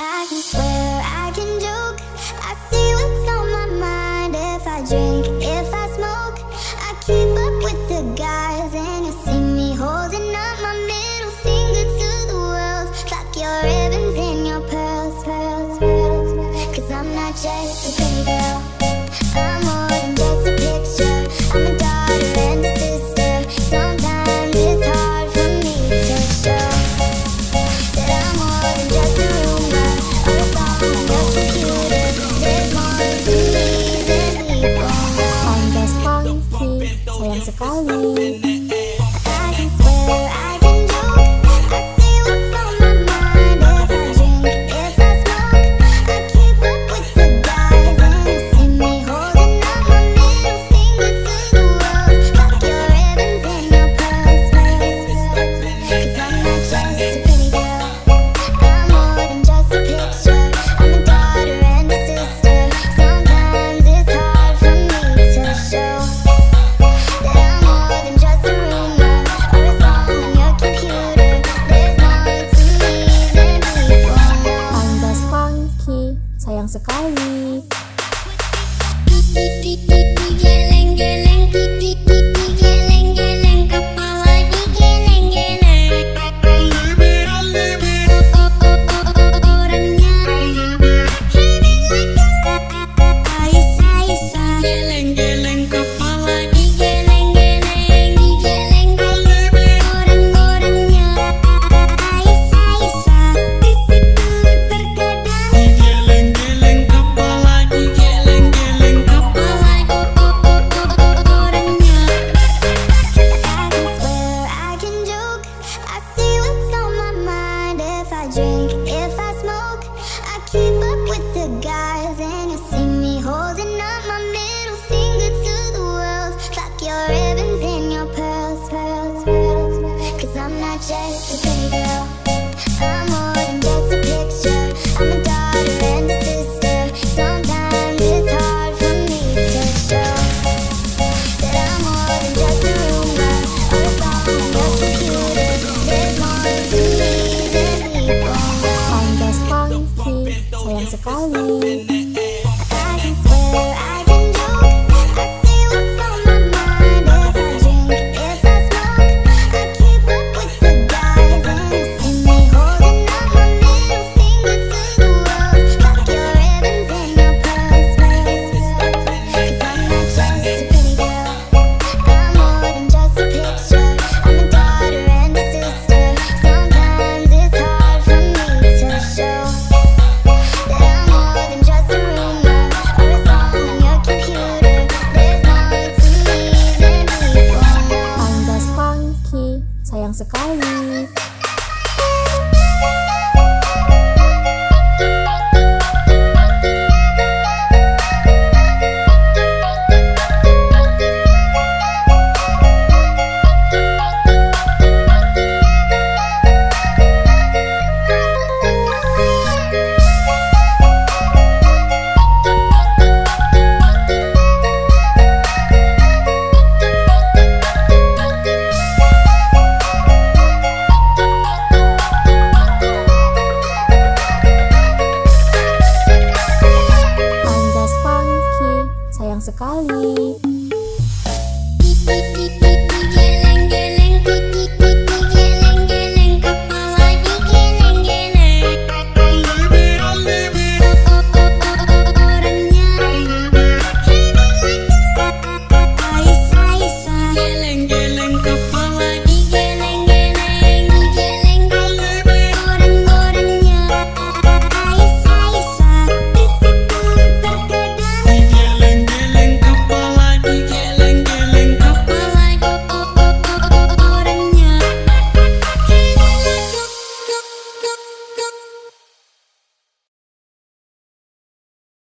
I can swear, I can joke. I see what's on my mind. If I drink, if I smoke, I keep up with the guys. And you see me holding up my middle finger to the world. Lock your ribbons and your pearls, pearls, pearls. Cause I'm not just a pretty girl, I'm more than just a picture. I'm a daughter and a sister. Sometimes it's hard for me to show that I'm more than just a rumor or a song on your computer. There's more to me than people know. Anjas Fvnky, sayang sekali. I can swear, I can joke. I see what's on my mind. If I drink, if I smoke, I keep up with the guys. And you see me holding up my middle finger to the world. Lock your ribbons and your pearls, pearls. Cause I'm not just a pretty girl, I'm more than just a picture. I'm a daughter and a sister. Sometimes it's hard for me to show that I'm more than just a rumor or a song on your computer. There's more to me than people know. Anjas Fvnky, sayang sekali. Geleng, geleng, geleng, geleng, kepala digeleng-geleng. Orangnya Aisyah, geleng-geleng, kepala digeleng-geleng, digeleng. Orang-orangnya Aisyah, di situ terkadang digeleng-geleng, kepala digeleng-geleng, kepala orangnya. I can swear, I can joke. I see what's on my mind. If I drink, if I smoke, I keep up with the guys. And you see me holding up my middle finger to the world. Lock your ribbons and your pearls, pearls, pearls. Cause I'm not just a pretty girl, I'm more than just a picture. I'm a daughter and a sister. Sometimes it's hard for me to show that I'm more than just a rumor or a song on your computer. There's more to me than people know. Anjas Fvnky, sayang sekali.